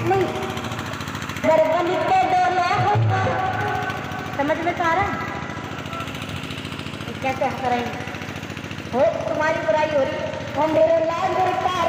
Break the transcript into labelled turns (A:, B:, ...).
A: नहीं, गर्दन पे डोले हो। समझ में तो आ रहा है कैसे हंस रहे हैं? हो तुम्हारी बुराई हो रही, वो मेरे लाल गुरु का